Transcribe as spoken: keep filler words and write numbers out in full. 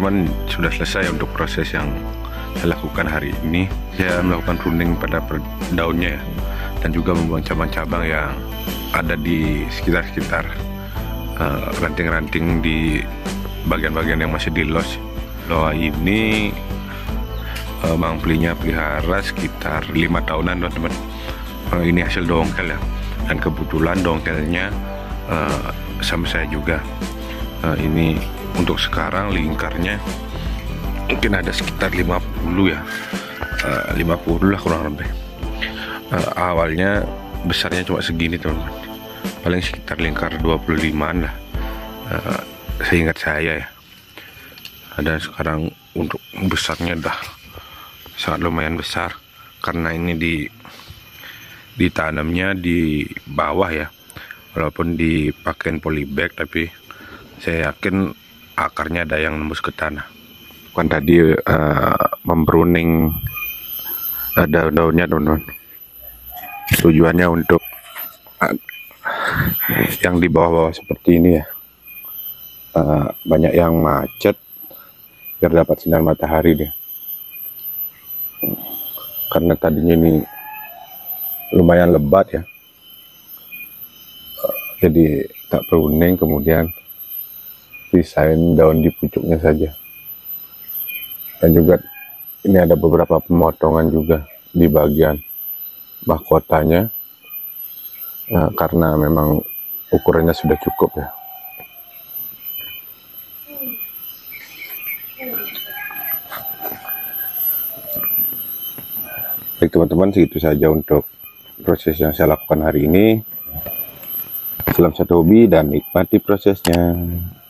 teman-teman, sudah selesai untuk proses yang saya lakukan hari ini. Saya melakukan pruning pada daunnya ya, dan juga membuang cabang-cabang yang ada di sekitar-sekitar ranting-ranting uh, di bagian-bagian yang masih di los. Loa ini uh, Bang Plinya pelihara sekitar lima tahunan teman-teman. Uh, ini hasil dongkel ya, dan kebetulan dongkelnya uh, sama saya juga. Uh, ini untuk sekarang lingkarnya mungkin ada sekitar lima puluh ya, uh, lima puluh lah kurang lebih. Uh, awalnya besarnya cuma segini teman-teman, paling sekitar lingkar dua puluh limaan lah, uh, seingat saya ya. Dan sekarang untuk besarnya dah sangat lumayan besar, karena ini di ditanamnya di bawah ya, walaupun dipakein polybag, tapi saya yakin akarnya ada yang nembus ke tanah. Kan tadi uh, membruning uh, daun-daunnya teman-teman, tujuannya untuk uh, yang di bawah-bawah seperti ini ya, uh, banyak yang macet biar dapat sinar matahari deh, karena tadinya ini lumayan lebat ya, uh, jadi tak pruning, kemudian desain daun di pucuknya saja. Dan juga ini ada beberapa pemotongan juga di bagian mahkotanya, nah, karena memang ukurannya sudah cukup ya. Baik teman-teman, segitu saja untuk proses yang saya lakukan hari ini. Salam satu hobi dan nikmati prosesnya.